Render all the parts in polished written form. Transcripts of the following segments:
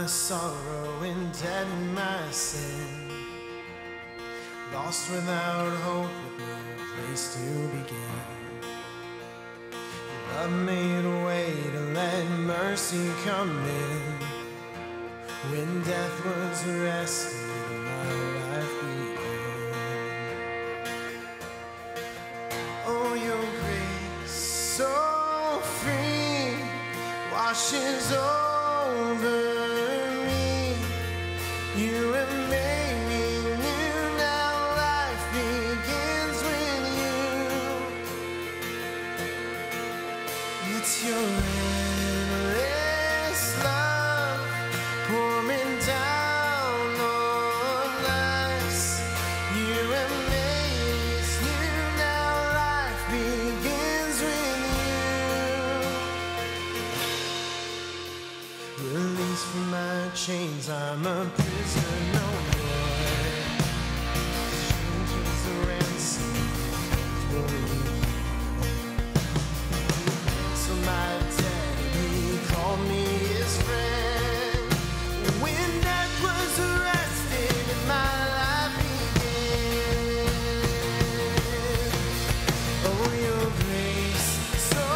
my sorrow and dead in my sin, lost without hope with no place to begin. Love made a way to let mercy come in. When death was arrested, my life began. Oh, your grace, so free, washes over me. You have made me new, now life begins with you. It's your endless love pouring down on us. You have made us new, now life begins with you. Released from my chains, I'm a prisoner no more. Changes the ransom for you. So my daddy called me his friend. When death was arrested and my life began. Oh, your grace so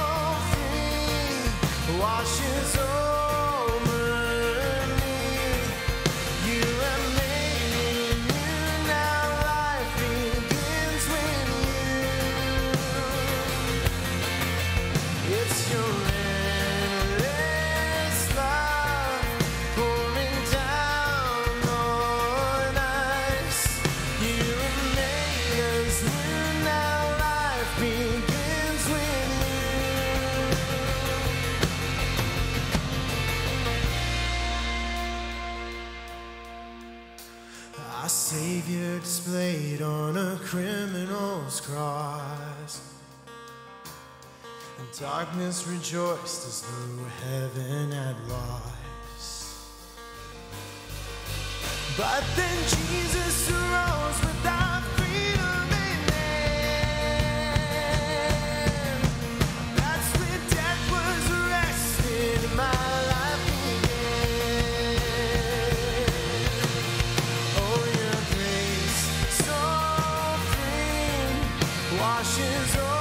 free washes over me. You have made me new, now life begins with you. It's your endless love pouring down on us. You have made us new, now life begins with you. Our Savior displayed on a criminal's cross. And darkness rejoiced as though heaven had lost. But then Jesus arose with our freedom in hand. That's when death was arrested and my life began. Oh, your grace so free washes over.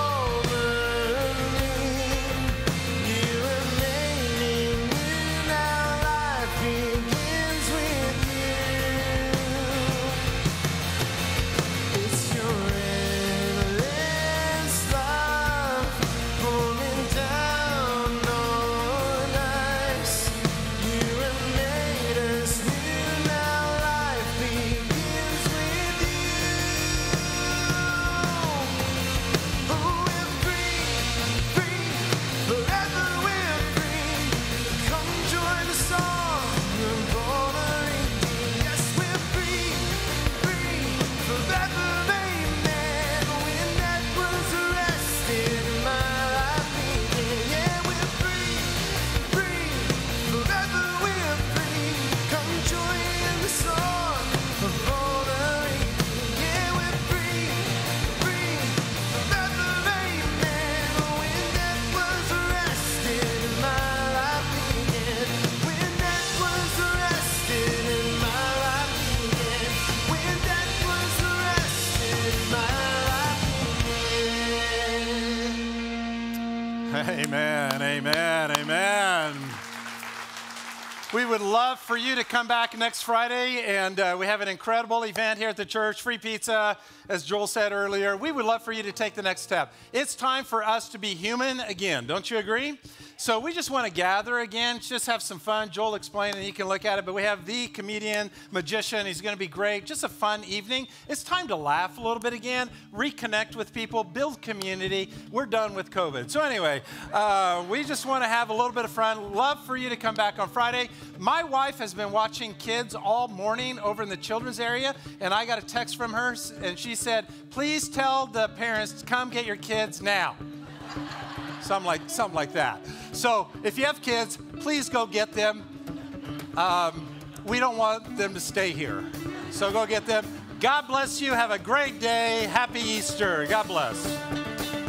Amen, amen, amen. We would love for you to come back next Friday, and we have an incredible event here at the church, free pizza, as Joel said earlier. We would love for you to take the next step. It's time for us to be human again, don't you agree? So we just want to gather again, just have some fun. Joel explained, and you can look at it, but we have the comedian, magician. He's going to be great. Just a fun evening. It's time to laugh a little bit again, reconnect with people, build community. We're done with COVID. So anyway, we just want to have a little bit of fun. Love for you to come back on Friday. My wife has been watching kids all morning over in the children's area, and I got a text from her, and she said, please tell the parents to come get your kids now. Something like that. So if you have kids, please go get them. We don't want them to stay here. So go get them. God bless you. Have a great day. Happy Easter. God bless.